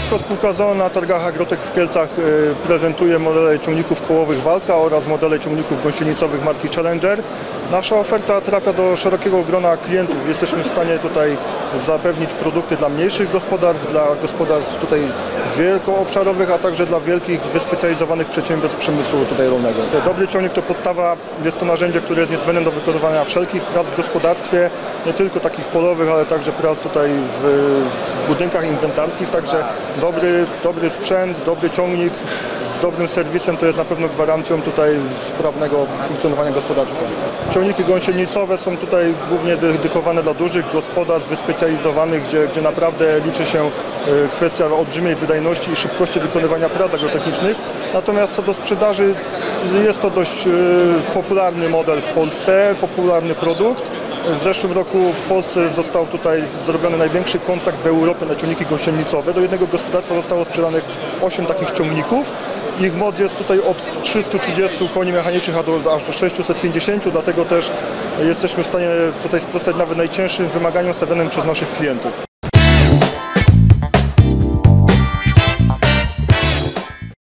Jako spółka z o.o. na targach Agrotech w Kielcach prezentuje modele ciągników kołowych Valtra oraz modele ciągników gąsienicowych marki Challenger. Nasza oferta trafia do szerokiego grona klientów. Jesteśmy w stanie tutaj zapewnić produkty dla mniejszych gospodarstw, dla gospodarstw tutaj wielkoobszarowych, a także dla wielkich, wyspecjalizowanych przedsiębiorstw przemysłu tutaj rolnego. Dobry ciągnik to podstawa, jest to narzędzie, które jest niezbędne do wykonywania wszelkich prac w gospodarstwie, nie tylko takich polowych, ale także prac tutaj w budynkach inwentarskich, także dobry sprzęt, dobry ciągnik z dobrym serwisem to jest na pewno gwarancją tutaj sprawnego funkcjonowania gospodarstwa. Ciągniki gąsienicowe są tutaj głównie dedykowane dla dużych gospodarstw wyspecjalizowanych, gdzie naprawdę liczy się kwestia olbrzymiej wydajności i szybkości wykonywania prac agrotechnicznych. Natomiast co do sprzedaży, jest to dość popularny model w Polsce, popularny produkt. W zeszłym roku w Polsce został tutaj zrobiony największy kontrakt w Europie na ciągniki gąsienicowe. Do jednego gospodarstwa zostało sprzedanych 8 takich ciągników. Ich moc jest tutaj od 330 koni mechanicznych aż do 650, dlatego też jesteśmy w stanie tutaj sprostać nawet najcięższym wymaganiom stawianym przez naszych klientów.